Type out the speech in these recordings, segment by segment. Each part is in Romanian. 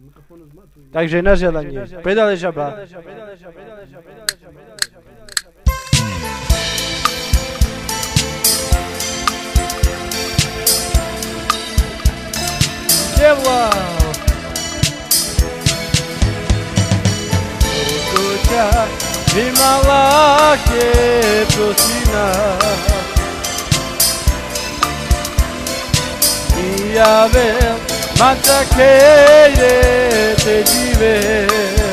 Takže na želanie. Pedale žaba. Devla! Rukuťa vymala ke prosina. Ja vel, manta queire te diver.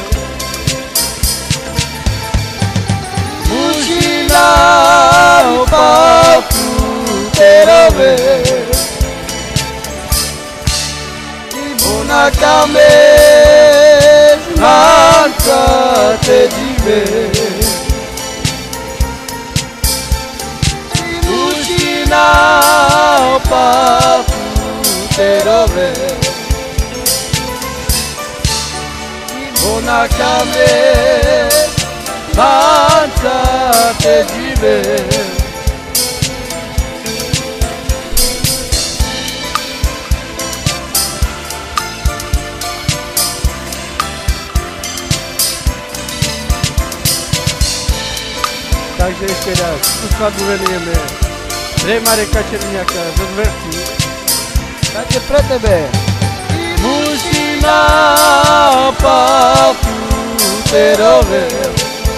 Mugina o papu quero ver. E bona cames manta te diver. Mugina o papu quero ver. Bona cabeça, levanta-te de ver. Takže ještě raz, tu skladbu venujeme Mareka Červňáka zo Zverci. Takže pre tebe. Musina papu quero ver.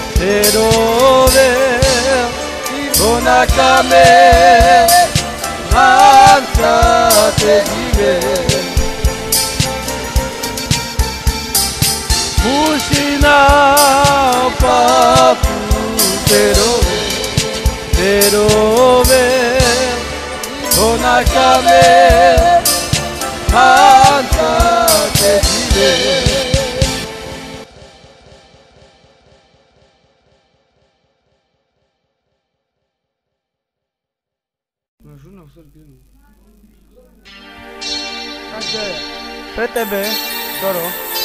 E bona cabeça, levanta-te de ver. Musina papu quero ver. Bona cabeça, levanta-te de ver. Takže pre tebe, Doro.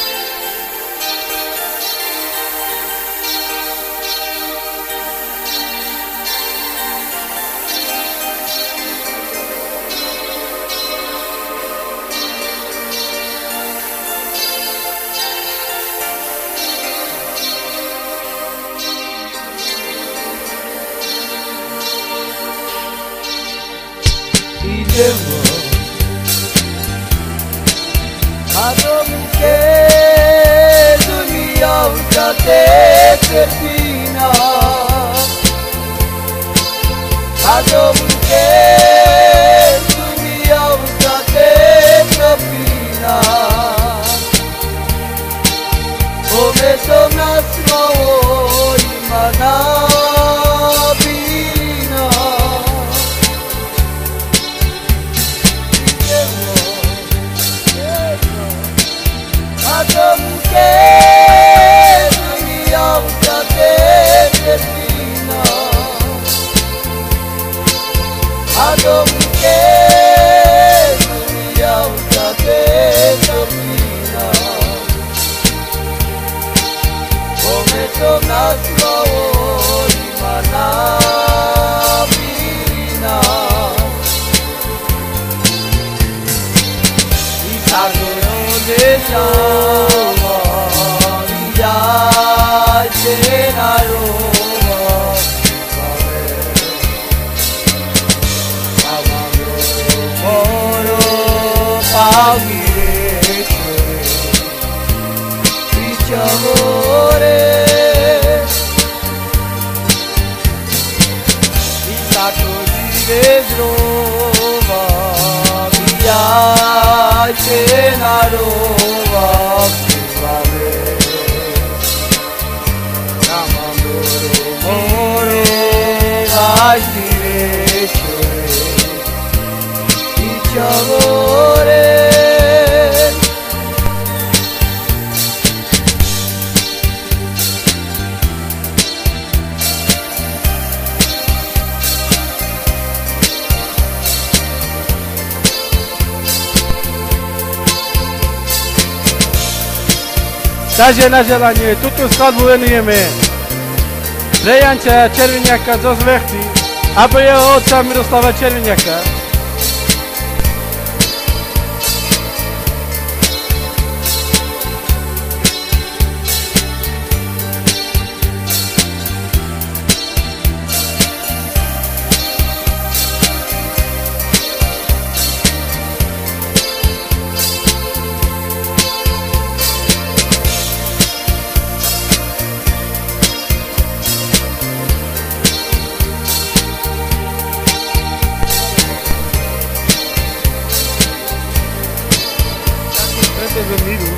Adam que dunia udah terpina. Adam que dunia udah terpina. Começou nas mãos e manabina. Adam que dunia udah terpina. Adam que dunia udah terpina. Começou nas mãos de manabina. E cargou deixa Takže na želanie, túto skladbu venujeme pre Janča Červňáka zo Zverci a pre jeho otca Miroslava Červňáka. do miru.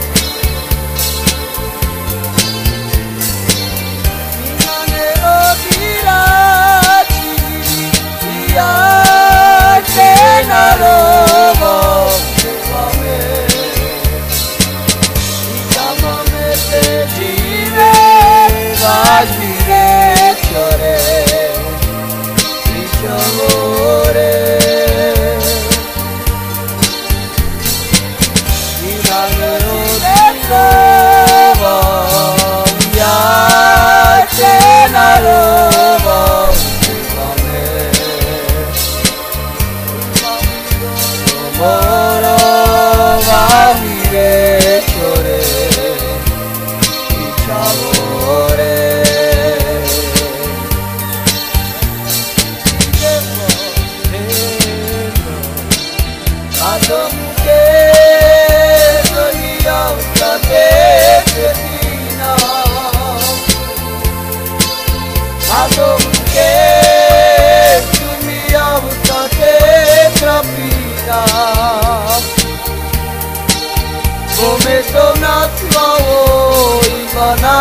Come torna suo Ivana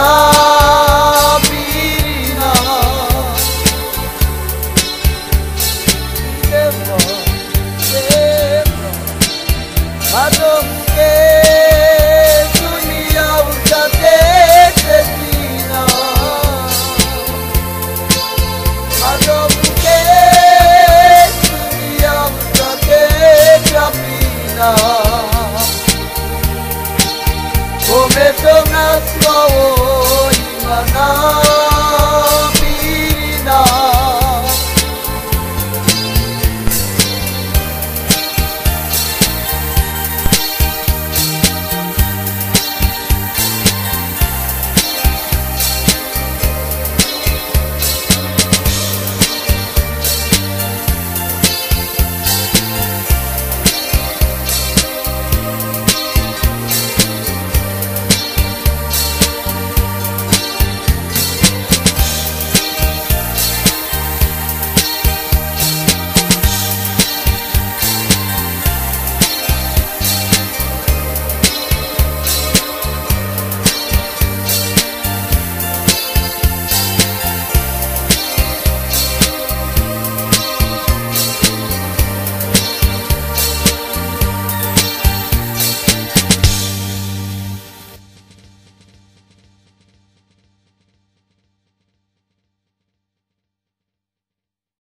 Pirina Devo Adom che tu mi autate Cristina Adom che tu mi autate Capina Come torna suo Ivana